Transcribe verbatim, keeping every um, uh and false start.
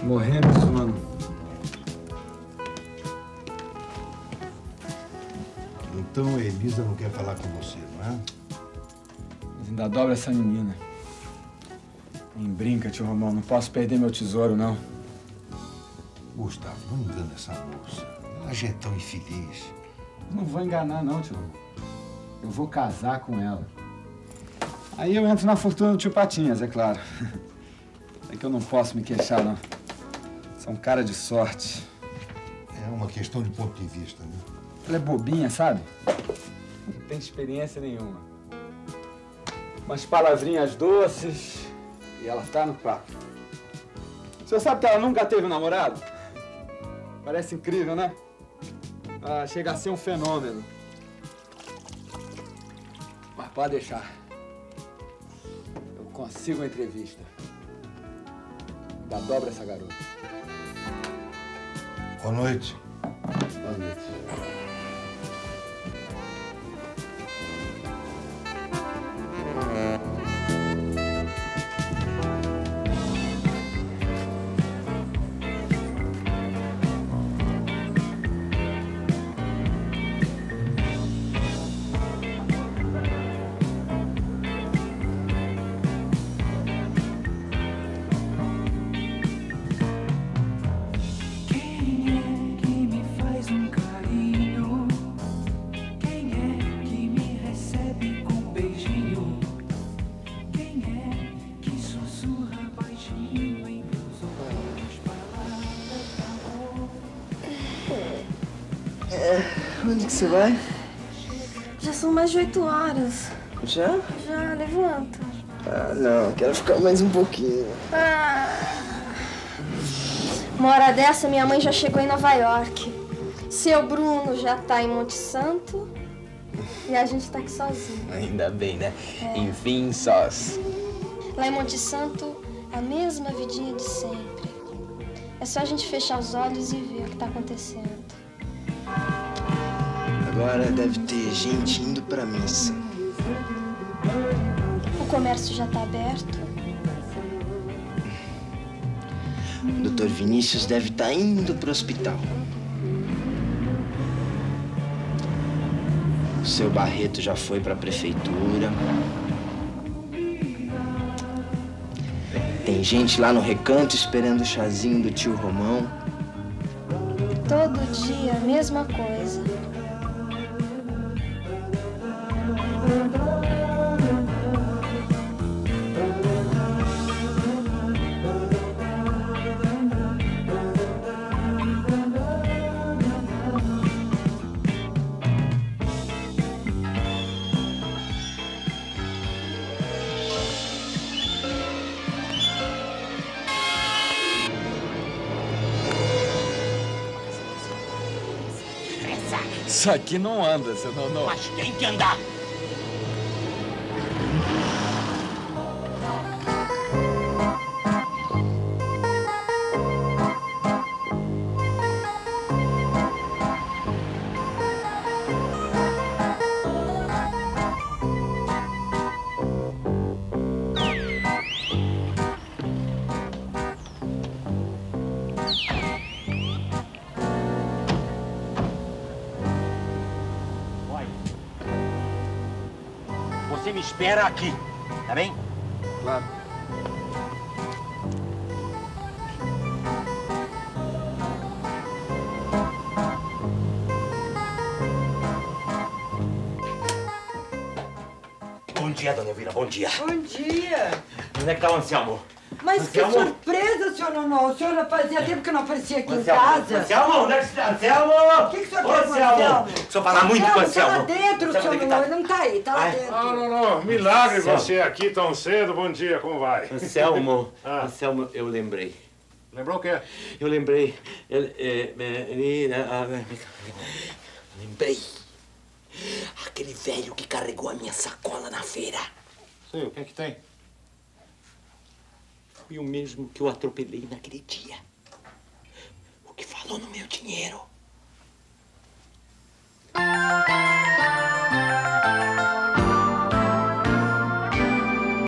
Morrendo de sono. Então a Elisa não quer falar com você, não é? Mas ainda dobra essa menina. Nem brinca, tio Romão. Não posso perder meu tesouro, não. Gustavo, não engana essa moça. Ela já é tão infeliz. Não vou enganar, não, tio Romão. Eu vou casar com ela. Aí eu entro na fortuna do tio Patinhas, é claro. É que eu não posso me queixar, não. Sou um cara de sorte. É uma questão de ponto de vista, né? Ela é bobinha, sabe? Não tem experiência nenhuma. Umas palavrinhas doces e ela tá no papo. O senhor sabe que ela nunca teve um namorado? Parece incrível, né? Ah, chega a ser um fenômeno. Mas pode deixar. Eu consigo uma entrevista. Dá dobra essa garota. Boa noite. Boa noite. Onde que você vai? Já são mais de oito horas. Já? Já, levanta. Ah, não. Quero ficar mais um pouquinho. Ah. Uma hora dessa, minha mãe já chegou em Nova York. Seu Bruno já tá em Monte Santo. E a gente tá aqui sozinho. Ainda bem, né? É. Enfim, sós. Lá em Monte Santo, a mesma vidinha de sempre. É só a gente fechar os olhos e ver o que tá acontecendo. Agora deve ter gente indo pra missa. O comércio já tá aberto. O doutor Vinícius deve estar indo pro hospital. O seu Barreto já foi pra prefeitura. Tem gente lá no recanto esperando o chazinho do tio Romão. Todo dia a mesma coisa. Isso aqui não anda, seu Nonô. Mas tem que andar. Você me espera aqui, tá bem? Claro. Bom dia, dona Elvira, bom dia. Bom dia. Onde é que tá o Anselmo? Mas Anselmo? que surpresa, senhor Nonô. O senhor fazia tempo que não aparecia aqui Anselmo, em casa. Anselmo, onde é que está? Anselmo! O que, que o senhor Ô, quer com o Anselmo? Preciso falar muito com o Anselmo. Tá lá dentro, Anselmo, senhor onde é que Nonô. tá? Ele não tá aí, tá lá Ai. dentro. Não, não, não. Milagre Anselmo. você aqui tão cedo. Bom dia, como vai? Anselmo, Ah. Anselmo, eu lembrei. Lembrou o quê? Eu lembrei. Ele, é, é, ele, ah, lembrei. Aquele velho que carregou a minha sacola na feira. Sei, o que é que tem? Foi o mesmo que eu atropelei naquele dia. O que falou no meu dinheiro.